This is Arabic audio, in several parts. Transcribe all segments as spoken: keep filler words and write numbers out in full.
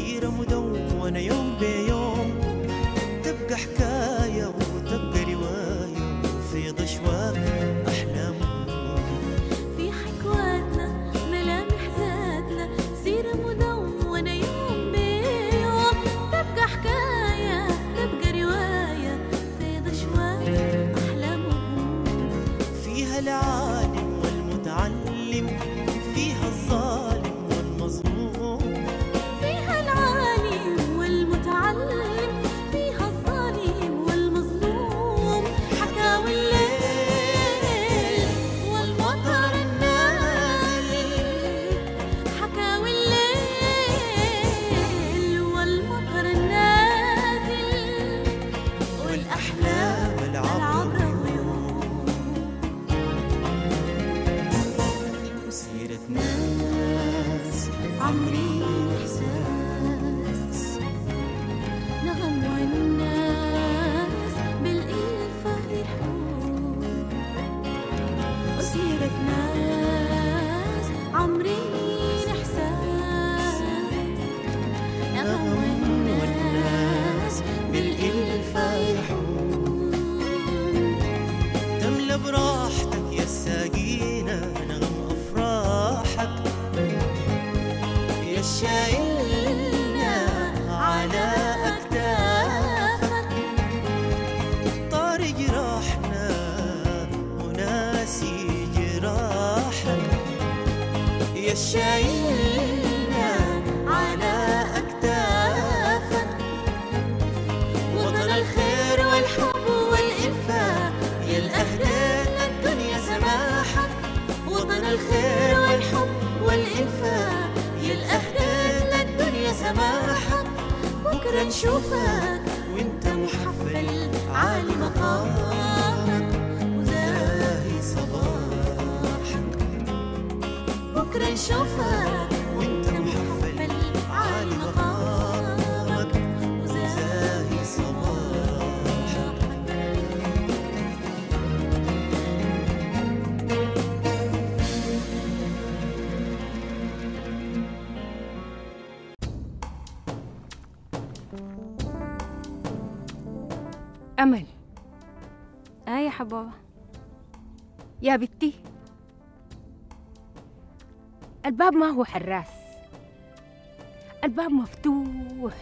سيرة مدونة يوم بيوم، تبقى حكاية وتبقى رواية في ضشوة أحلامهم. في حكواتنا ملامح ذاتنا سيرة مدونة يوم بيوم، تبقى حكاية تبقى رواية في ضشوة أحلامهم. فيها العالم والمتعلم، فيها الظالم والمظلوم، فيها العالم والمتعلم، فيها الظالم والمظلوم. حكاوي الليل والمطر النازل، حكاوي الليل والمطر النازل، والأحلام العبر غيوم. سيرة ناس عاملين إحساس، نغم والناس بالإلفة يحون. وسيرة ناس عامرين إحساس، نغم والناس بالإلفة يحون. تملى براحتك يا الساقينة نغم أفراحك، يا الشايلنا على أكتافك. طارق جراحنا وناسي جراحك، يا الشايلنا على أكتافك. وطن الخير والحب والإنفاق، يا الأهدى الدنيا سماحك. وطن الخير والحب والإنفاق، يا الأهدى الدنيا سماحك. بكرة نشوفك وانت محفل عالي مقامك وزاهي صباحك. بكرة نشوفك وانت محفل عالي مقامك وزاهي صباحك. أمل آه يا حبابة. يا بنتي، الباب ما هو حراس، الباب مفتوح.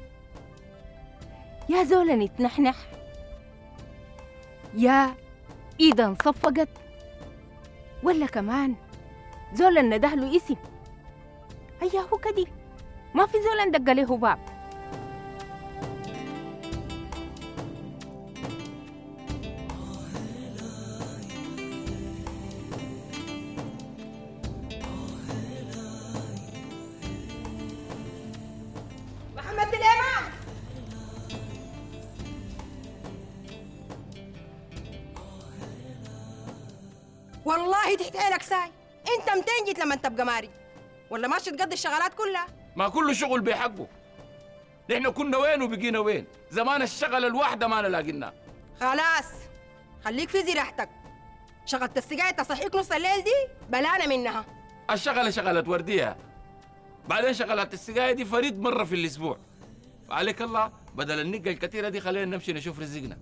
يا زولا نتنحنح، يا إيدا انصفقت، ولا كمان زولا نده له اسم. هيا هو كدي، ما في زولا ندق له باب. محمد سليمان، والله تحت عينك ساي. انت متين جيت لما انت بقماري، ولا ماشي تقضي الشغلات كلها؟ ما كل شغل بحقه. نحن كنا وين وبقينا وين؟ زمان الشغل الواحدة ما نلاقينا. خلاص خليك في زراحتك. شغلت السجاير تصحيك نص الليل دي بلانا منها. الشغلة شغلت وردية، بعدين شغلات السقاية دي فريد مرة في الأسبوع. عليك الله، بدل النقة الكثيرة دي خلينا نمشي نشوف رزقنا.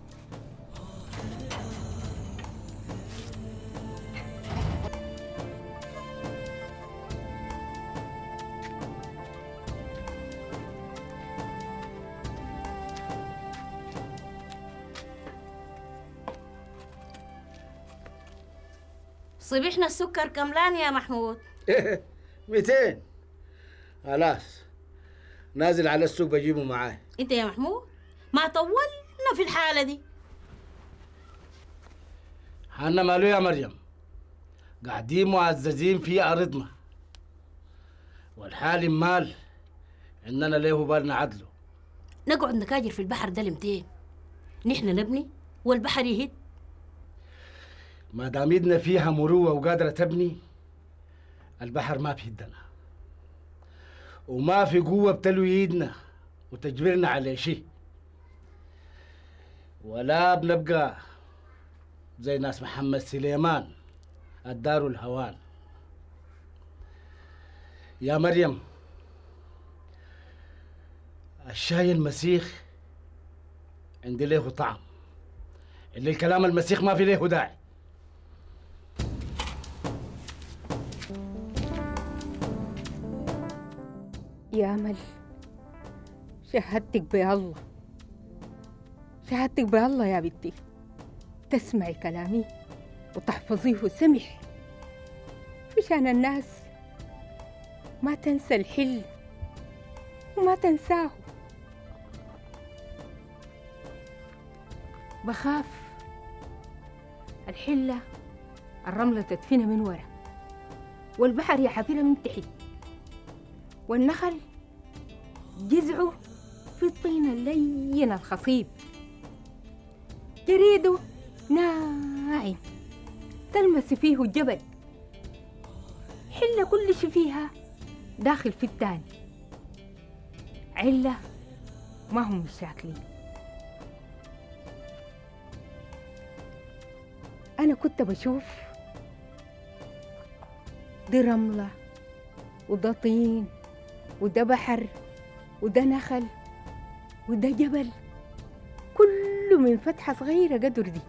صبحنا السكر كملان يا محمود. ميتين. خلاص نازل على السوق بجيبه معاي. انت يا محمود ما طولنا في الحالة دي. حنا ماله يا مريم، قاعدين معززين في أرضنا، والحال مال إننا ليه بالنا عدله. نقعد نكاجر في البحر ده لمتين؟ نحن نبني والبحر يهد. ما دام يدنا فيها مروة وقادرة تبني، البحر ما بيدنا، وما في قوة بتلوي ايدنا وتجبرنا على شيء، ولا بنبقى زي ناس محمد سليمان الدار الهوان. يا مريم، الشاي المسيخ عندي له طعم، اللي الكلام المسيخ ما في له داعي. يا أمل، شهدتك بالله، شهدتك بالله يا بنتي، تسمعي كلامي وتحفظيه سمح مشان الناس ما تنسى الحل وما تنساه. بخاف الحلة الرملة تدفنها من ورا، والبحر يحفرها من تحت، والنخل جذعه في الطين اللين الخصيب، جريده ناعم تلمس فيه الجبل، حلة كل شي فيها داخل في التاني، علة ما هم مشاكلين. أنا كنت بشوف دي رملة وده طين وده بحر وده نخل وده جبل، كله من فتحة صغيرة قدر دي.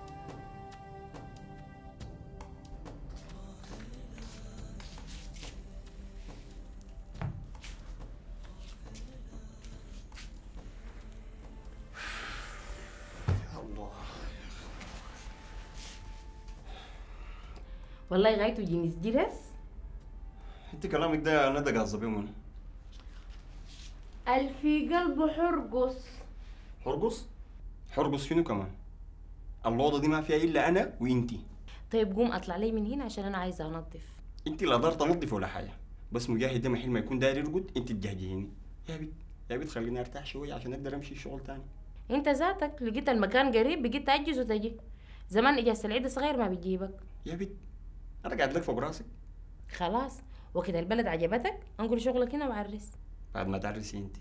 والله غايته جنس جرس. انت كلامك ده يا ندى قاصده بيه منه؟ الفي قلبه حرقص. حرقص؟ حرقص شنو كمان؟ الأوضة دي ما فيها إلا أنا وإنتي. طيب قوم اطلع لي من هنا عشان انا عايزه انظف. انت لا دار تنظف ولا حاجة، بس مجاهد ده محل ما يكون داير يرقد انت تجهجيني. يا بنت يا بنت خليني ارتاح شوية عشان اقدر امشي الشغل تاني. انت ذاتك لقيت المكان قريب بقيت تأجز وتجي. زمان اجازة العيد صغير ما بتجيبك. يا بنت انا قاعد لك فوق راسك. خلاص وكده البلد عجبتك انقل شغلك هنا وعرس. بعد ما تعرسي انت.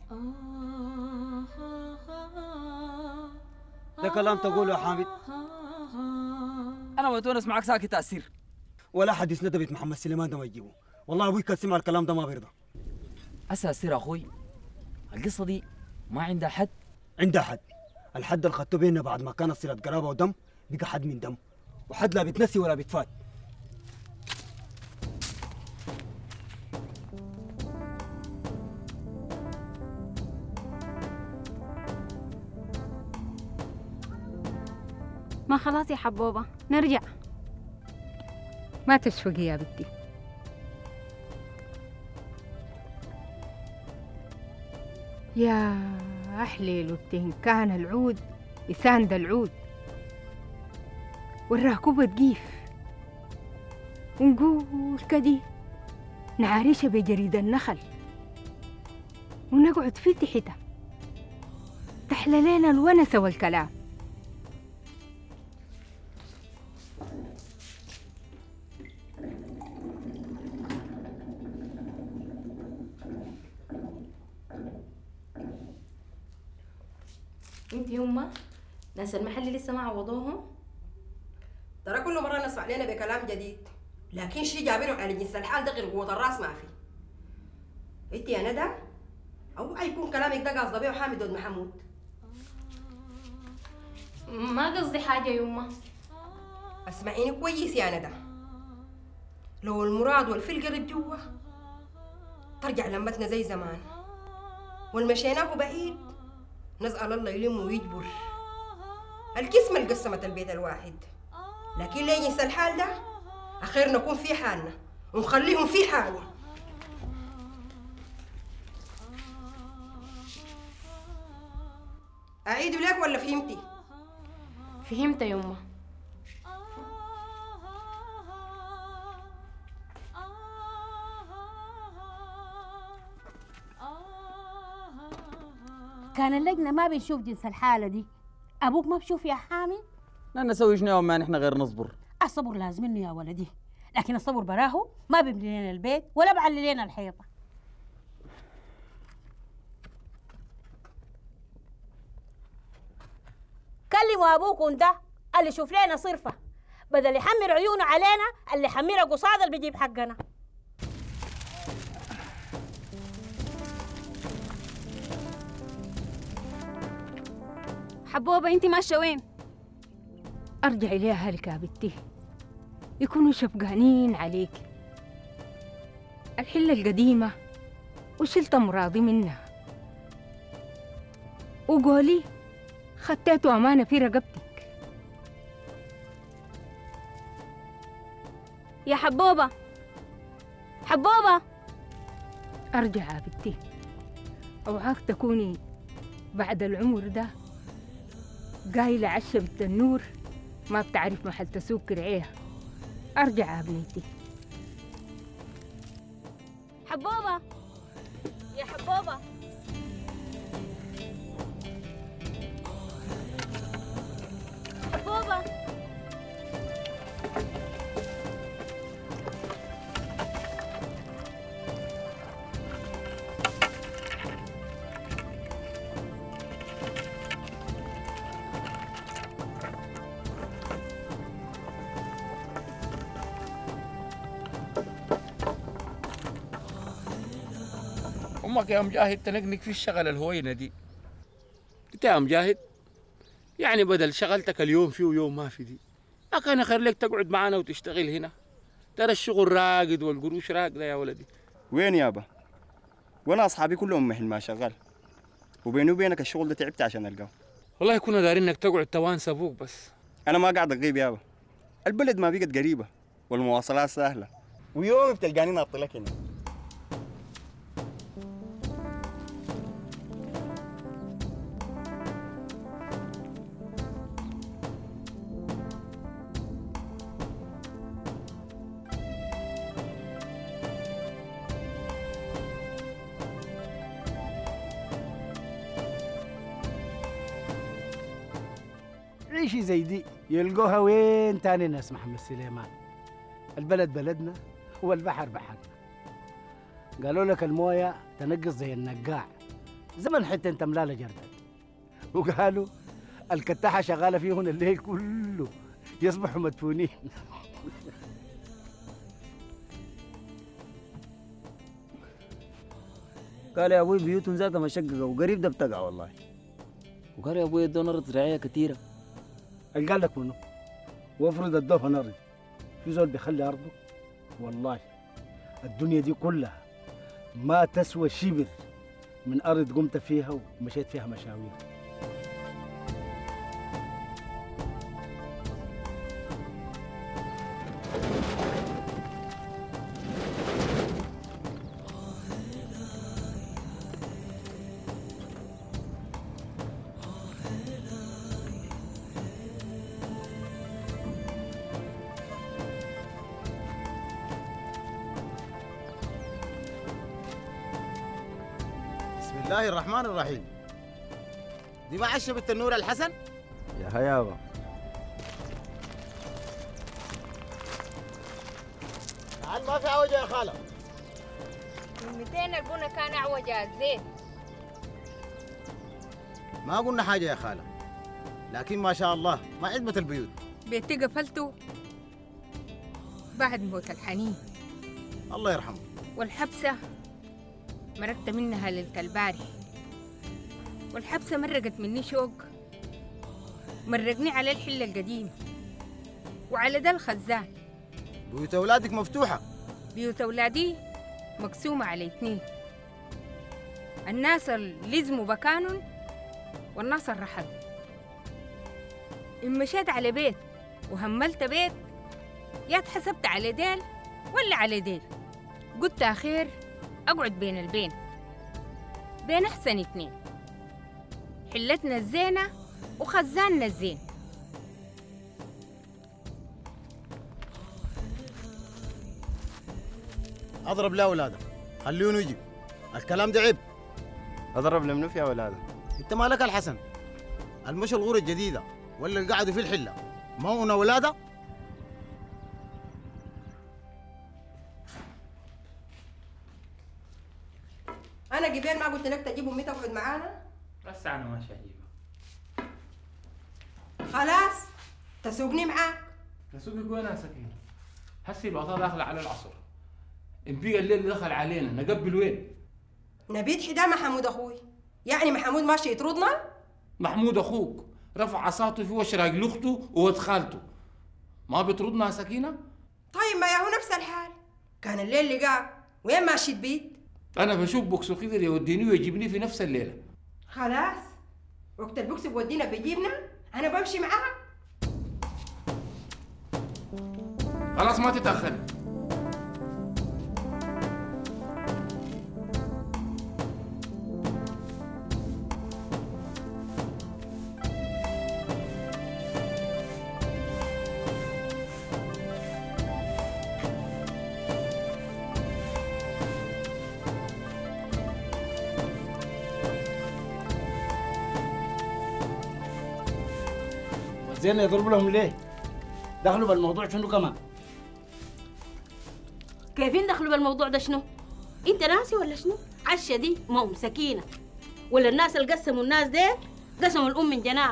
ده كلام تقوله يا حامد؟ انا متونس معك ساكت تأثير. ولا حديث ندبت محمد سليمان ده ما يجيبه. والله ابوي كان سمع الكلام ده ما بيرضى. أساسير اخوي، القصه دي ما عندها حد. عندها حد. الحد اللي خدته بيننا بعد ما كانت صله قرابه ودم بقى حد من دم، وحد لا بيتنسي ولا بيتفات. ما خلاص يا حبوبة نرجع. ما تشفقي يا بنتي، يا أحلي لبتين كان العود يساند العود والراكوبة تقيف، ونقول كدي نعارشها بجريد النخل ونقعد في تحتها تحلى لنا الونسة والكلام. انت يما ناس المحل لسه ما عوضوهم؟ ترى كل مره نسمع لنا بكلام جديد، لكن شي جابرهم على جنس الحال ده غير قوه الراس ما في. انت يا ندى او يكون كلامك ده قاصده بيه حامد ود محمود؟ ما قصدي حاجه يما. اسمعيني كويس يا ندى، لو المراد والفل قرب جوا ترجع لمتنا زي زمان، والمشيناه بعيد نسأل الله يلم ويجبر. القسمة اللي قسمت البيت الواحد، لكن ليه ينسى الحال ده أخير نكون في حالنا ونخليهم في حالهم. أعيد لك ولا فهمتي؟ فهمت يما. كان اللجنة ما بنشوف جنس الحالة دي، أبوك ما بشوف يا حامد؟ لا نسوي شنو يوم ما نحن غير نصبر. الصبر لازم منه يا ولدي، لكن الصبر براهو ما بيبني لنا البيت ولا بعلي لنا الحيطة. كلموا أبوكم ده اللي يشوف لنا صرفة، بدل يحمر عيونه علينا اللي يحمرها قصاد اللي بيجيب حقنا. حبوبة انت ماشية وين؟ ارجعي ليها اهلك يا بنتي، يكونوا شفقانين عليك. الحلة القديمة وشلت مراضي منها، وقولي خديته أمانة في رقبتك. يا حبوبة حبوبة ارجع يا بنتي، اوعاك تكوني بعد العمر ده قايلة عشة بالتنور ما بتعرف محل تسوق كرعيها. ارجع يا بنيتي. حبوبة يا حبوبة حبوبة امك يا مجاهد تنقنق في الشغل الهوينه دي. انت يا مجاهد يعني بدل شغلتك اليوم فيه ويوم ما في دي، ما كان خير لك تقعد معنا وتشتغل هنا؟ ترى الشغل راقد والقروش راقده يا ولدي. وين يابا؟ وانا اصحابي كلهم محل ما شغال، وبيني وبينك الشغل ده تعبت عشان القاه. والله كنا دارين انك تقعد توانس ابوك بس. انا ما قاعد اغيب يابا، البلد ما بقت قريبه والمواصلات سهله، ويوم بتلقاني ناط لك هنا. عيشي زي دي يلقوها وين تاني ناس محمد سليمان؟ البلد بلدنا والبحر بحرنا. قالوا لك المويه تنقص زي النقاع، زمن حتى انت ملاله جردت. وقالوا الكتاحه شغاله فيهن الليل كله يصبحوا مدفونين. قال يا ابوي بيوتهم ذاتها مشققه وقريب ده بتقع والله. وقال يا ابوي ادونا ارض زراعيه كثيره. قال لك منو؟ وافرض ادوها ارض، في زول بيخلي ارضه؟ والله الدنيا دي كلها ما تسوى شبر من ارض قمت فيها ومشيت فيها مشاوير. بسم الله الرحمن الرحيم. دي ما عشبة النور الحسن؟ يا هيابا تعال ما في عوجة يا خالة. من مئتين البنا كان اعوجة زين. ما قلنا حاجة يا خالة، لكن ما شاء الله ما عجبت البيوت. بيتي قفلته بعد موت الحنين، الله يرحمه. والحبسة مرقت منها ليلة البارح، والحبسة مرقت مني شوق، مرقني على الحلة القديمة وعلى ده الخزان. بيوت أولادك مفتوحة؟ بيوت أولادي مقسومة على اتنين، الناس اللي لزموا بكانون والناس اللي رحلوا. إن مشيت على بيت وهملت بيت يا اتحسبت على ديل ولا على ديل، قلت أخير أقعد بين البين، بين أحسن اتنين، حلتنا الزينة وخزاننا الزين. أضرب لأولادك خليهم يجي، الكلام ده عيب. اضرب لمنو في اولاده؟ أنت مالك الحسن؟ المشي الغورة الجديدة ولا اللي قعدوا في الحلة ما هو أولاده؟ انا قبل ما قلت لك تجيب امي تقعد معانا؟ بس انا ماشي اجيبها. خلاص تسوقني معاك. تسوقك وين يا سكينه؟ هسي الوطا داخله على العصر، نبيع الليل اللي دخل علينا نقبل وين؟ نبيت حدا محمود اخوي، يعني محمود ماشي يطردنا؟ محمود اخوك رفع عصاته في وش راجل اخته وولد خالته. ما بتردنا سكينه؟ طيب ما يا هو نفس الحال، كان الليل لقاك وين ماشي البيت؟ انا بشوف بوكسو قدر يوديني ويجيبني في نفس الليله. خلاص وقت البوكس بودينا بيجيبنا انا بمشي معاك. خلاص ما تتاخر. زين يضرب لهم ليه؟ دخلوا بالموضوع شنو كمان؟ كيفين دخلوا بالموضوع ده شنو؟ انت ناسي ولا شنو؟ عشا دي مو سكينه ولا الناس اللي قسموا الناس ديل قسموا الام من جناح.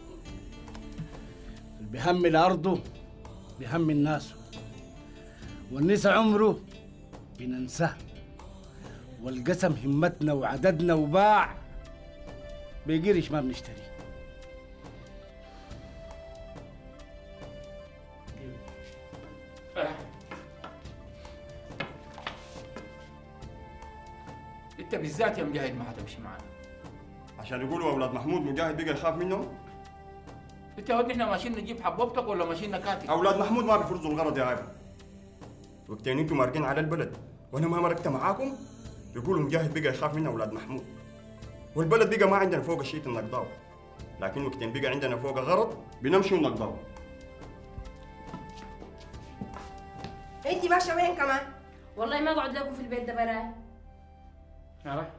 اللي بيهمل ارضه بيهمل الناس، والنسا عمره بننساه، والقسم همتنا وعددنا وباع بقرش ما بنشتري. انت بالذات يا مجاهد ما حتمشي معانا عشان يقولوا اولاد محمود مجاهد بقى يخاف منهم. انت يا ولد احنا ماشيين نجيب حبوبتك ولا ماشيين نكاتب؟ اولاد محمود ما بيفرزوا الغرض يا عيب. وقتين انتم مارقين على البلد وانا ما مرقت معاكم يقولوا مجاهد بقى يخاف من اولاد محمود، والبلد بقى ما عندنا فوق الشيء النقضاو، لكن وقتين بقى عندنا فوق غرض بنمشي ونقضاو. انت ماشيه وين كمان؟ والله ما اقعد لكم في البيت ده براي. يلا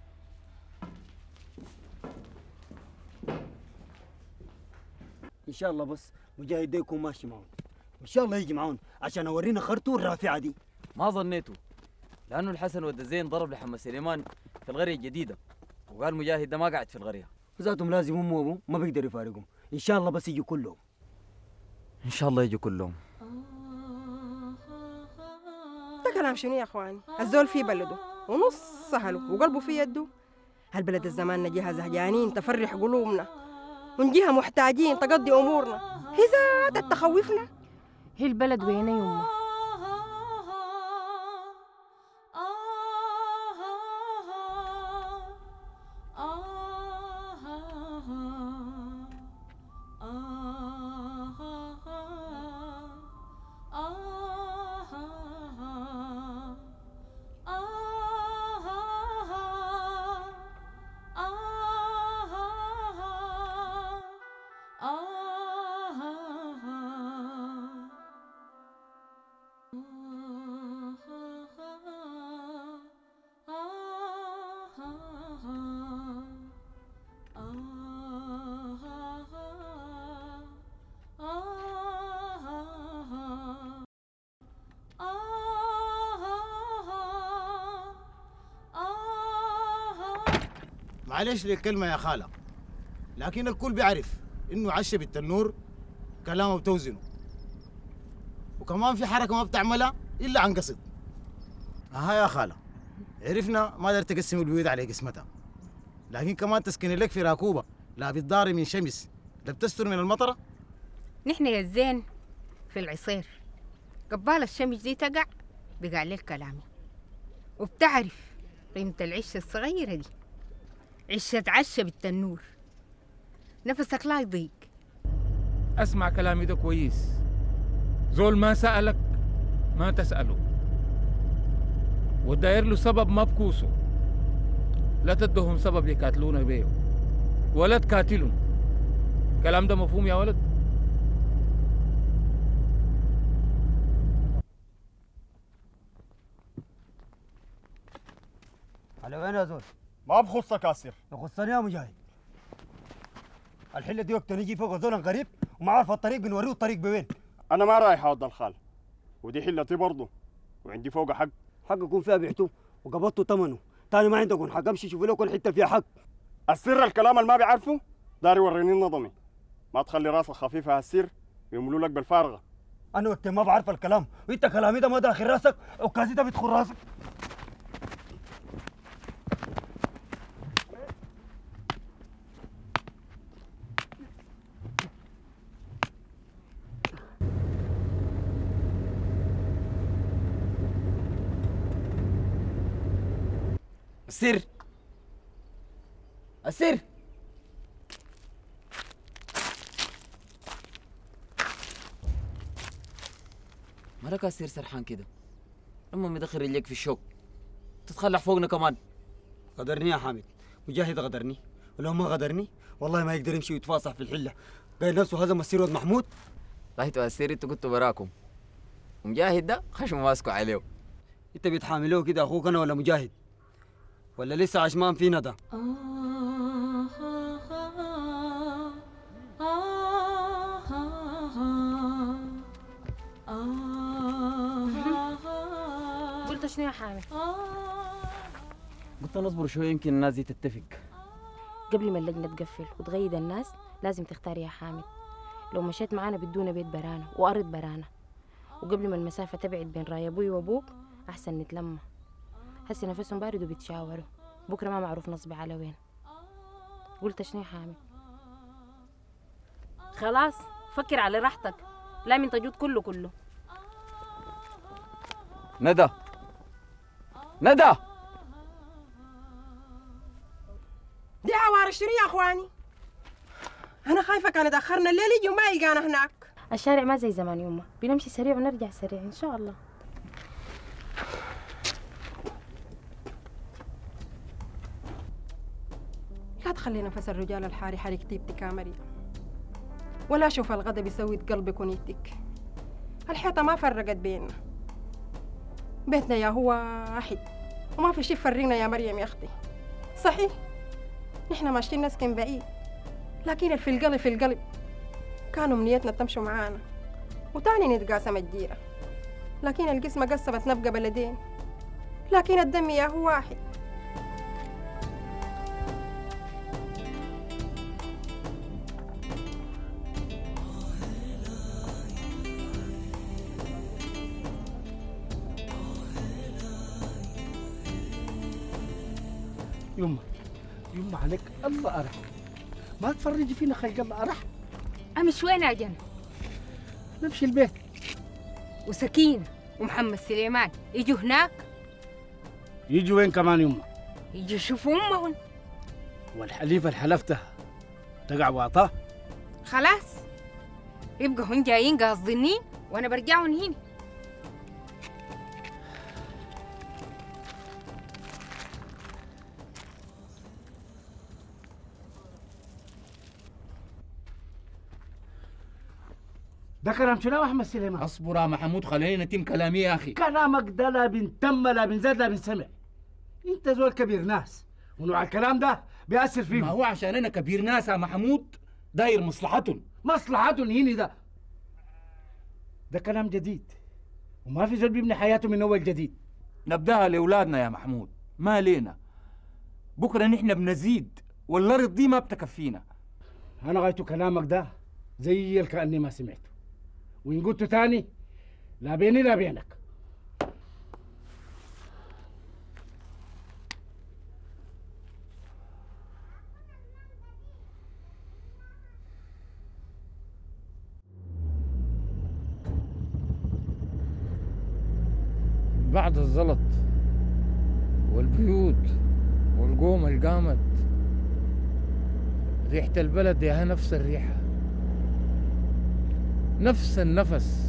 ان شاء الله بس مجاهد ده يكون ماشي معهم، ان شاء الله يجي معهم عشان اورينا خرطو الرافعه دي. ما ظنيته، لانه الحسن ود زين ضرب لحمد سليمان في القريه الجديده، وقال مجاهد ده ما قاعد في القريه. ذاتهم لازم امه وابوه ما بيقدر يفارقهم، ان شاء الله بس يجوا كلهم. ان شاء الله يجوا كلهم. ده كلام شنو يا اخواني؟ الزول في بلده ونص سهله وقلبه في يده. هالبلد الزمان نجيها زهجانين تفرح قلوبنا، ونجيها محتاجين تقضي امورنا، هي ذات تخوفنا. هي البلد وين يما؟ معلش لي كلمة يا خالة، لكن الكل بيعرف إنه عشة بالتنور كلامه بتوزنه، وكمان في حركة ما بتعملها إلا عن قصد. أها يا خالة، عرفنا ما قدرت تقسم البيوت على قسمتها، لكن كمان تسكني لك في راكوبة لا بتضاري من شمس لا بتستر من المطرة. نحن يا الزين في العصير قبال الشمس دي تقع بقع لك كلامي، وبتعرف قيمة العشة الصغيرة دي، عشة عشة بالتنور، نفسك لا يضيق. اسمع كلامي ده كويس، زول ما سألك ما تسأله، وداير له سبب ما بكوسه، لا تدهم سبب يقاتلونك بيه ولا تقاتلهم. الكلام ده مفهوم يا ولد؟ على وين يا زول؟ ما بخصك يا سير. يخصني يا مجاهد. الحله دي وقت نجي فوق زول غريب وما عارف الطريق بنوريه الطريق بوين. انا ما رايح اود الخال، ودي حلتي برضه، وعندي فوق حق. حق يكون فيها بعته وقبضته ثمنه، تاني ما عندكم حق. امشي شوفوا لكم حته فيها حق. السر الكلام اللي ما بيعرفه داري وريني النظمي، ما تخلي راسك خفيف هالسر يملوا لك بالفارغه. انا وقت ما بعرف الكلام وانت كلامي ده ما داخل راسك وكاسي ده بيدخل راسك. السر السر مالك السر سرحان كده؟ اما مدخل رجليك في الشوك تتخلع فوقنا كمان. غدرني يا حامد، مجاهد غدرني، ولو ما غدرني والله ما يقدر يمشي ويتفاصح في الحله. قايل نفسه هزم السير ود محمود. والله تو السر انتوا كنتوا براكم، ومجاهد ده خشم ماسكوا عليه. انت بتحاملوه كده اخوك انا ولا مجاهد؟ ولا لسه عشمان فينا ده؟ قلت شنو يا حامد؟ قلت نصبر شويه يمكن الناس دي تتفق. قبل ما اللجنة تقفل وتغيد الناس لازم تختار يا حامد. لو مشيت معانا بدون بيت برانا وأرض برانا، وقبل ما المسافة تبعد بين راي أبوي وأبوك أحسن نتلمى. هسي نفسهم بارد وبيتشاوروا، بكرة ما معروف نصبي على وين. قلت شنو يا حامد؟ خلاص فكر على راحتك، لا من تجود كله كله. ندى ندى دي عوار شنو يا اخواني؟ انا خايفه كان اتاخرنا الليل يجي وما يلقانا هناك. الشارع ما زي زمان يومه، بنمشي سريع ونرجع سريع إن شاء الله. لا تخلي نفس الرجال الحاري حريك طيبتك يا مريم، ولا شوف الغدا بيسوي قلبك ونيتك. الحيطة ما فرقت بيننا، بيتنا يا هو واحد وما في شي فرقنا يا مريم يا أختي. صحيح نحن ماشيين نسكن بعيد، لكن في القلب في القلب كانوا منيتنا تمشوا معانا وتاني نتقاسم الجيرة. لكن القسمة قسمت نبقى بلدين، لكن الدم يا هو واحد. يما يما عليك الله أرح، ما تفرجي فينا خلق الله أرح. أمش وين يا جنة؟ نمشي البيت. وسكينة ومحمد سليمان يجوا هناك؟ يجوا وين كمان يما؟ يجوا يشوفوا أمهم. والحليف اللي حلفته تقع واطاه؟ خلاص يبقى هم جايين قاصدينين وأنا برجعهم هنا. ده كلام شنو يا احمد سليمان؟ اصبر يا محمود خلينا نتم كلامي يا اخي. كلامك ده لا بنتم لا بنزاد لا بنسمع. انت زول كبير ناس ونوع الكلام ده بيأثر فيهم. ما هو عشان انا كبير ناس يا محمود داير مصلحتهم. مصلحتهم هنا ده ده كلام جديد، وما في زول بيبني حياته من اول جديد. نبداها لاولادنا يا محمود، ما لينا. بكره نحن بنزيد والارض دي ما بتكفينا. انا غايته كلامك ده زي كأني ما سمعته، وإن قلت تاني لا بيني لا بينك. بعد الزلط والبيوت والقوم اللي قامت، ريحة البلد ياها نفس الريحة، نفس النفس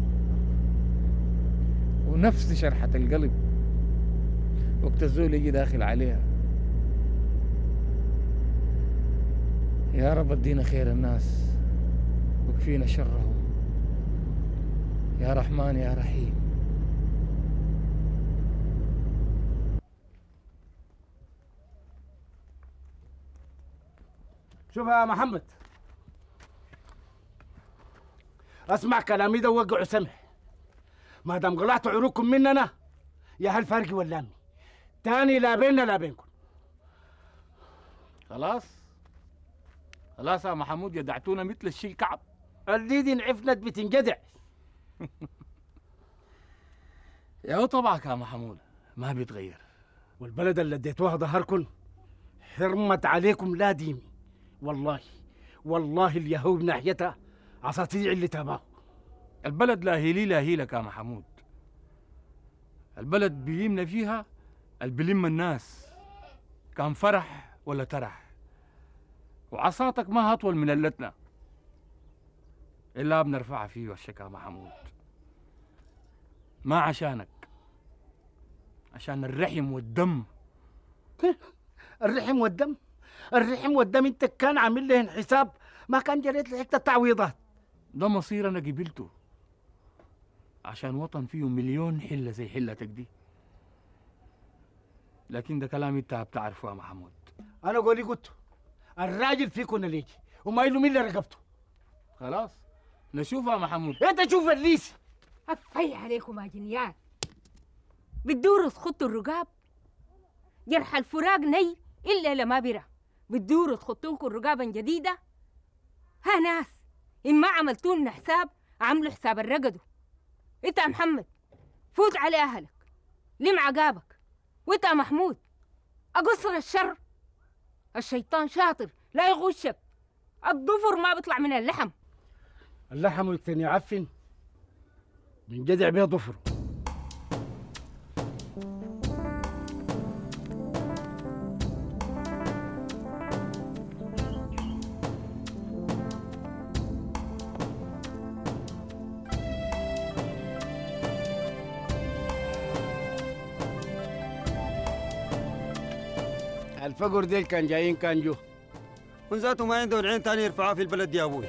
ونفس شرحة القلب وقت الزول يجي داخل عليها. يا رب ادينا خير الناس وكفينا شرهم يا رحمن يا رحيم. شوف يا محمد، اسمع كلامي ده ووقعوا سمح. ما دام قلعتوا عروقكم مننا يا هل فرقي ولا امي تاني لا بيننا لا بينكم. خلاص خلاص يا محمود، يدعتونا مثل الشيء كعب. الديدي انعفنت بتنجدع. يا طبعك يا محمود ما بيتغير، والبلد اللي اديتوها ظهركم حرمت عليكم لا ديمي. والله والله اليهود ناحيتها عصاتيع اللي تابعه. البلد لا هي لي لا هي لك يا محمود. البلد بيهمنا فيها البلم الناس كان فرح ولا ترح، وعصاتك ما هطول من اللتنا إلا بنرفعها فيه وشك يا محمود. ما عشانك، عشان الرحم والدم. الرحم والدم؟ الرحم والدم انت كان عامل لهن حساب، ما كان جريت لحته تعويضات. ده مصير انا قبلته عشان وطن فيه مليون حله زي حلتك دي. لكن ده كلام انت بتعرفه يا محمود. انا قولي قلت الراجل فيكم اللي يجي وما يلوم الا رقبته. خلاص نشوفها يا محمود. انت شوف الليسي. افي عليكم يا جنيان، بتدوروا تخطوا الرقاب. جرح الفراق ني الا لما برا، بتدوروا تخطونكم رقابا جديده. ها ناس ان ما عملتوا لنا حساب عملوا حساب الرقدوا. انت يا محمد فوت على اهلك لم عقابك، وانت يا محمود اقصر الشر. الشيطان شاطر لا يغشك، الضفر ما بيطلع من اللحم. اللحم يكتن يعفن من جدع بيه ضفره. الفقر ديل كان جايين كان جو من ذاته ما عنده العين تاني يرفعها في البلد دي يا ابوي.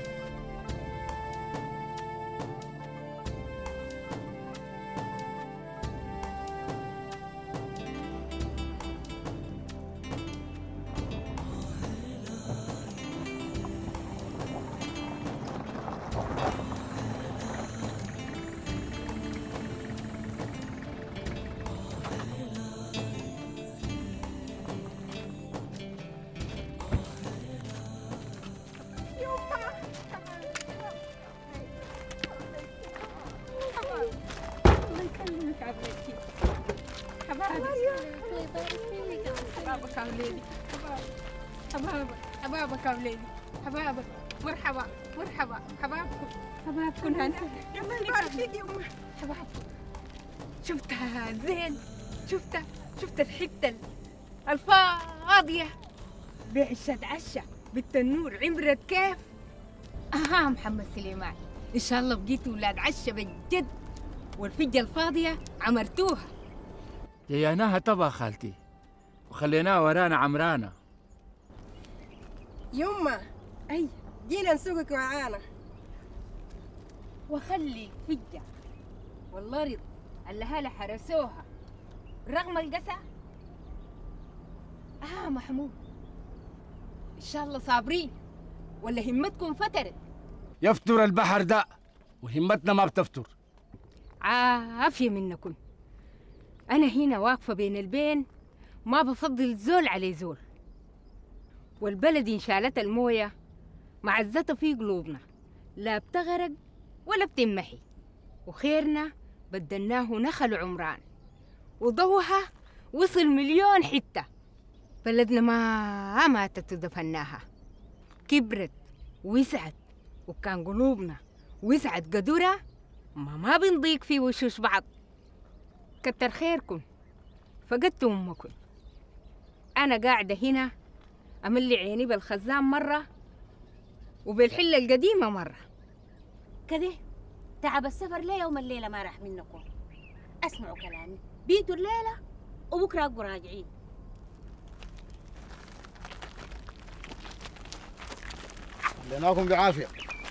حبابك حبابك يا وليدي، حبابك. مرحبا مرحبا، حبابكم حبابكم هنا. الله يبارك فيك يا أمي. حبابكم شفتها زين، شفتها شفت الحتة الفاضية بعشة عشة بالتنور عمرت كيف. أها محمد سليمان، إن شاء الله بقيتوا ولاد عشة بجد، والفجة الفاضية عمرتوها. جيناها تبا خالتي وخليناها ورانا عمرانة. يما اي جينا نسوقك معانا. وخلي فجة والله رضا الأهالي حرسوها رغم القسى. آه محمود إن شاء الله صابرين ولا همتكم فترت. يفتر البحر ده وهمتنا ما بتفتر. عافية منكم. أنا هنا واقفة بين البين، ما بفضل زول على زول، والبلد إن شالت الموية معزتها في قلوبنا، لا بتغرق ولا بتمحي، وخيرنا بدلناه نخل عمران، وضوها وصل مليون حتة. بلدنا ما ماتت ودفناها، كبرت وسعت، وكان قلوبنا وسعت قدرة ما ما بنضيق في وشوش بعض. كتر خيركم فقدتوا أمكم. أنا قاعدة هنا أملي عيني بالخزان مرة وبالحلة القديمة مرة. كده تعب السفر ليه يوم الليلة ما راح منكم. اسمعوا كلامي، بيتوا الليلة وبكرة أبقوا راجعين. خليناكم بعافية.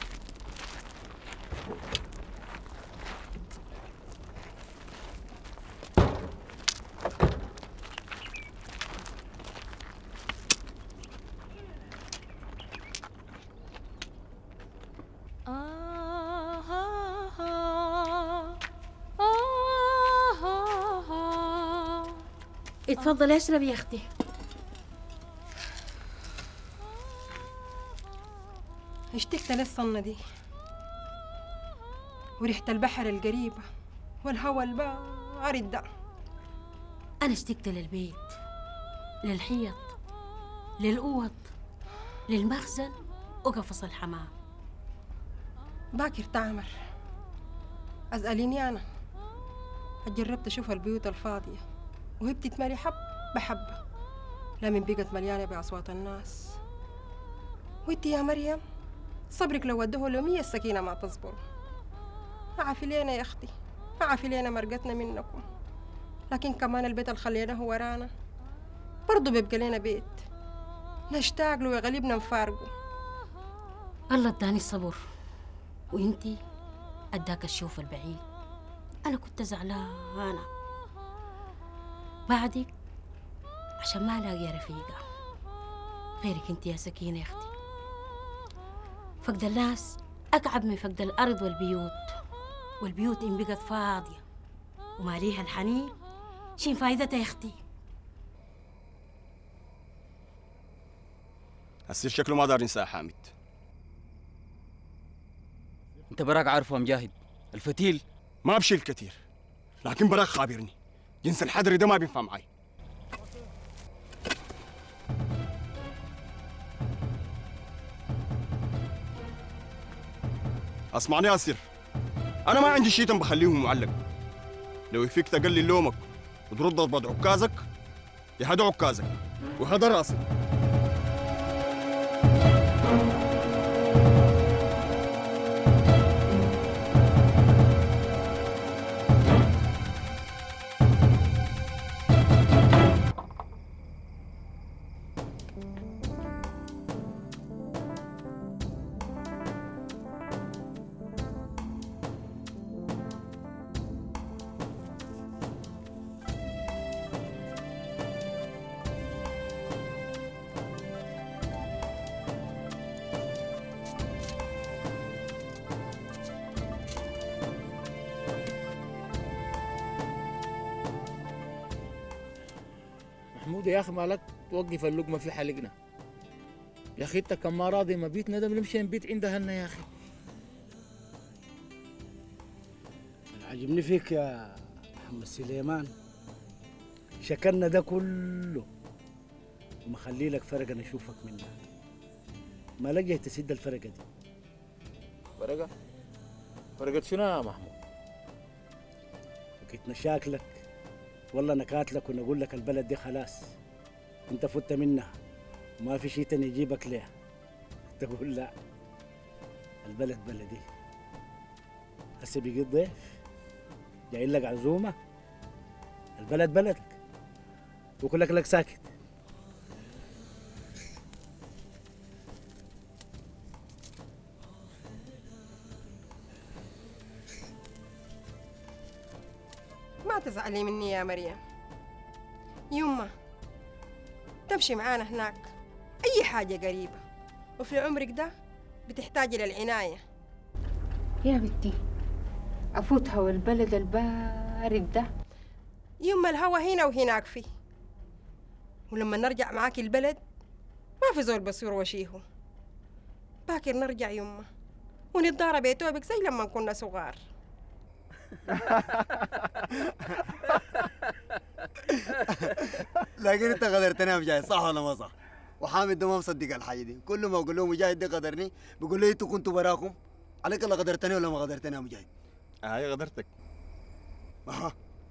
اتفضلي اشربي يا اختي. اشتقت للصنة دي وريحة البحر القريبة والهواء البارد ده. أنا اشتقت للبيت، للحيط، للأوض، للمخزن وقفص الحمام. باكر تعمر أسأليني أنا جربت أشوف البيوت الفاضية وهي بتتملي حبة حبة لمن بقت مليانة بأصوات الناس. وانت يا مريم صبرك لو ودوه لمية السكينة ما تصبر. عافي لينا يا أختي، عافي لينا مرقتنا منكم، لكن كمان البيت اللي خليناه ورانا برضه بيبقى لنا بيت نشتاق له ويغلبنا نفارقه. الله اداني الصبر وانتي اداك الشوف البعيد. انا كنت زعلانه بعدك عشان ما الاقي رفيقه غيرك انت يا سكينه يا اختي. فقد الناس اكعب من فقد الارض والبيوت، والبيوت ان بقت فاضيه وما ليها الحنين شين فايدتها يا اختي. السير شكله ما دار ينسى يا حامد. انت براك عارفه يا مجاهد، الفتيل ما بشيل كتير، لكن براك خابرني جنس الحدري ده ما بينفع معي. اسمعني يا سير، انا ما عندي شيء بخليهم معلق. لو يفيك تقلل لومك وترد ضربة عكازك يا هذا عكازك وهذا راسك. محمود يا اخي مالك توقف اللقمه في حلقنا يا اخي. انت كم ما راضي ما بيت ندم نمشي نبيت عندها هنا يا اخي. عجبني فيك يا محمد سليمان، شكلنا ده كله ومخلي لك فرقه نشوفك منها. ما لقيت تسد الفرقه دي. فرقه؟ فرقه شنو يا محمود؟ وقت مشاكلك والله نكاتلك ونقول لك البلد دي خلاص انت فت منها وما في شيء تاني يجيبك ليه، تقول لا البلد بلدي. هسه بيجي ضيف جاي لك عزومه، البلد بلدك وكلك لك ساكت. ما تزعلي مني يا مريم، يما تمشي معانا هناك أي حاجة قريبة، وفي عمرك ده بتحتاجي للعناية. يا بنتي أفوت هوا البلد البارد ده. يما الهوا هنا وهناك فيه، ولما نرجع معاكي البلد ما في زول بصير وشيهو. باكر نرجع يما ونتضارب بيتوبك زي لما كنا صغار. لكن انت غدرتني يا مجاهد، صح ولا ما صح؟ وحامد ده ما مصدق الحاجه دي، كل ما اقول له مجاهد ده غدرني بيقول لي انتوا كنتوا براكم. عليك الله غدرتني ولا ما غدرتني يا مجاهد؟ هاي غدرتك. اها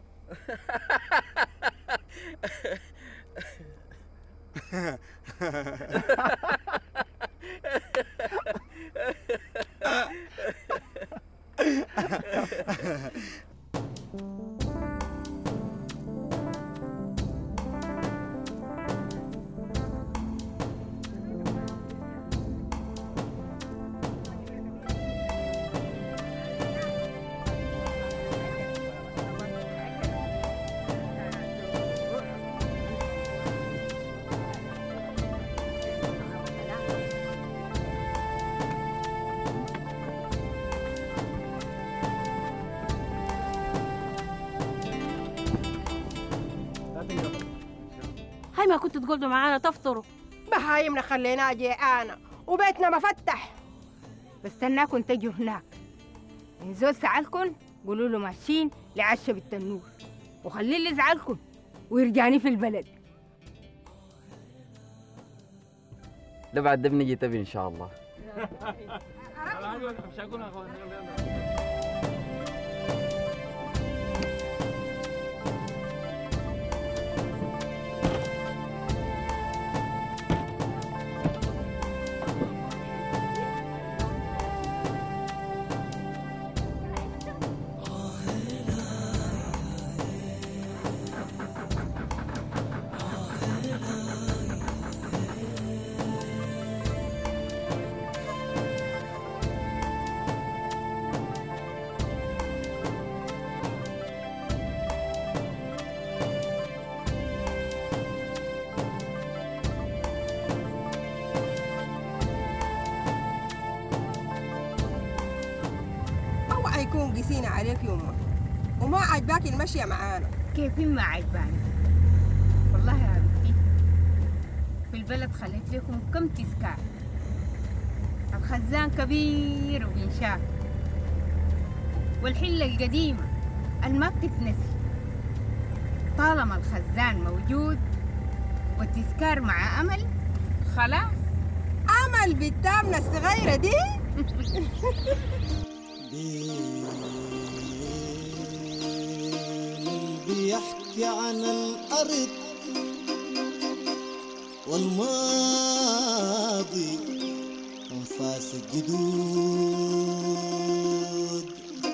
هاي ما كنتوا تقعدوا معانا تفطروا؟ بهايمنا خليناها جيعانة وبيتنا مفتح. بستناكم تجوا هناك. إن زول سألكم قولوا له ماشيين لعشة بالتنور، وخليه اللي يزعلكم ويرجعني في البلد. ده بعد ده بنجي تبي ان شاء الله. قسينا عليك يمه وما عجباك المشي معانا. كيف ما عجباني؟ والله يا بنتي في البلد خليت لكم كم تذكار. الخزان كبير وبينشاف، والحلة القديمة الما بتتنسي. طالما الخزان موجود والتذكار مع أمل خلاص. أمل بالتامنة الصغيرة دي بيحكي عن الأرض والماضي أنفاس الجدود،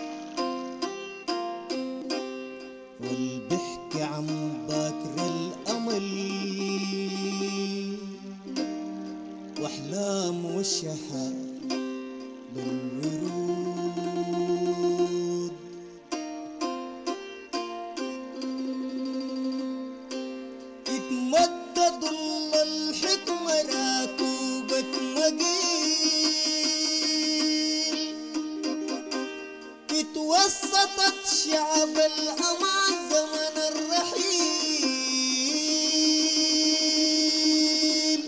والبحكي عن باكر الأمل وأحلام والشحا بالورود. اتمدد الله الحكمة راكوبة مقيل، اتوسطت شعب الأمان زمن الرحيل،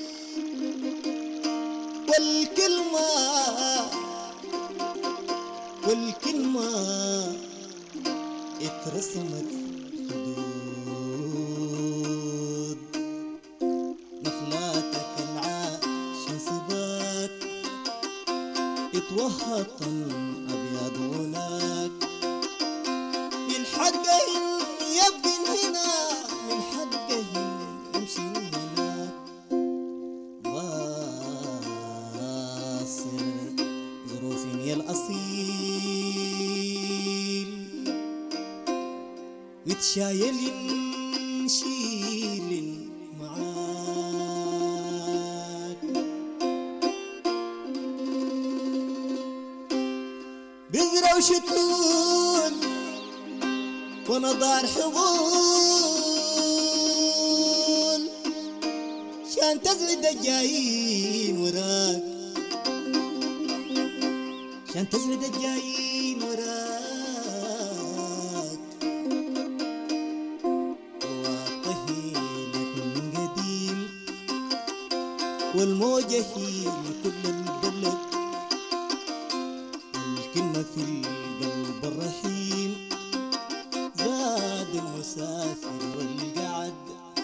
والكلمة والكلمة اترسمت حدود. نخلاتك العاشن سباك اتوهطن أبيض هناك، من حقهن يبقى هنا، من حقهن يمشي هناك. واصل ظروفي الأصيل وتشايل نشيل معاك. بذرة وشتون ونضار حضون شان تزرد الجايين وراك، شان تزرد الجايين وراك. وطهيلك من قديم والموجة هي كل البلد، الكلمة في القلب الرحيم زاد المسافر والقعد،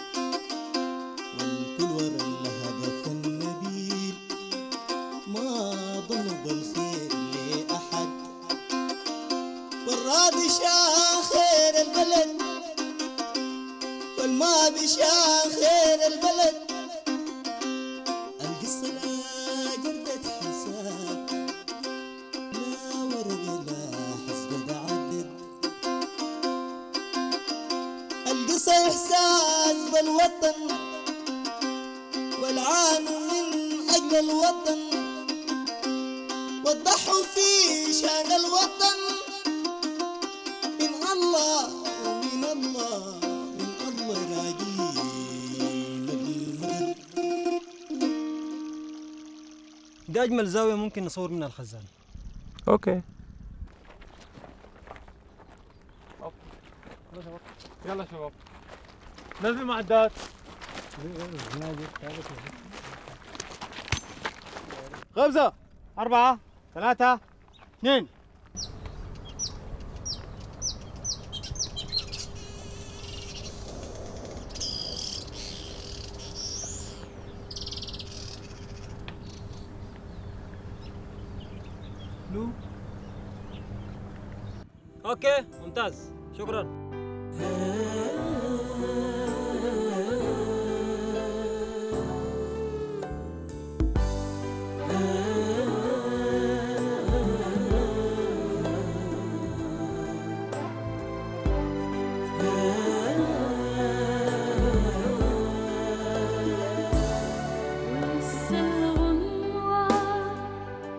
والكل ورا الهدف النبيل ما ظنوا بالخير لأحد. والراضي شان خير البلد والما بشان خير البلد. القصة لا جردة حساب، لا ورق لا حسب عدد. القصة إحساس بالوطن والعان من أجل الوطن، والضحوا في شان الوطن. من الله ومن الله من الله راجين المدد. دي أجمل زاوية ممكن نصور منها الخزان. اوكي يلا شباب نزلوا معدات. خمسة أربعة ثلاثة اثنين. اوكي ممتاز شكرا.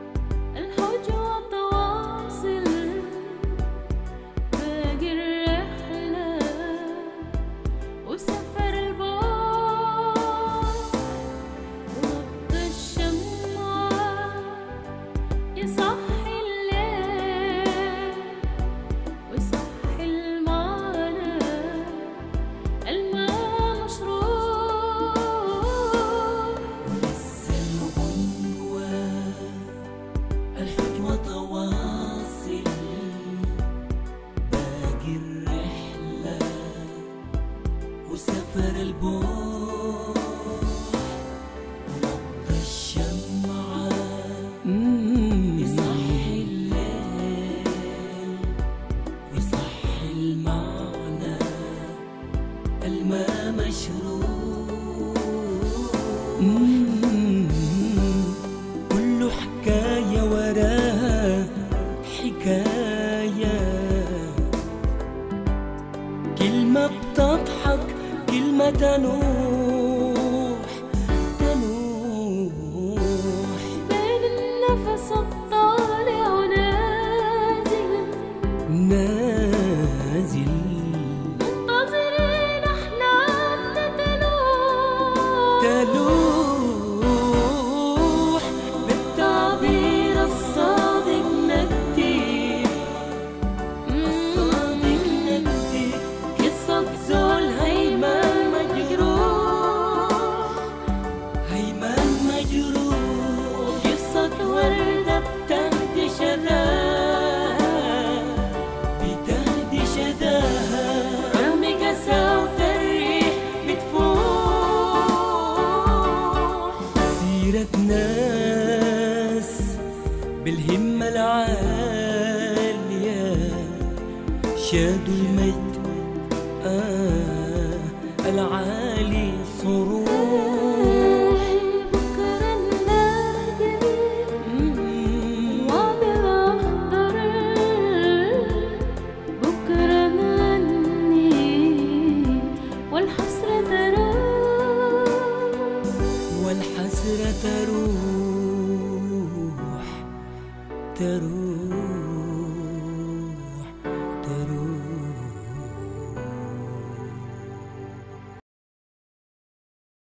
الحج وتواصل باقي الرحلة ناس بالهمة العالية شادوا المجد آه العالي صروح بكرة نلاقي وعبر أخضر بكرة نغني والحسرة تروح والحسرة تروح تروح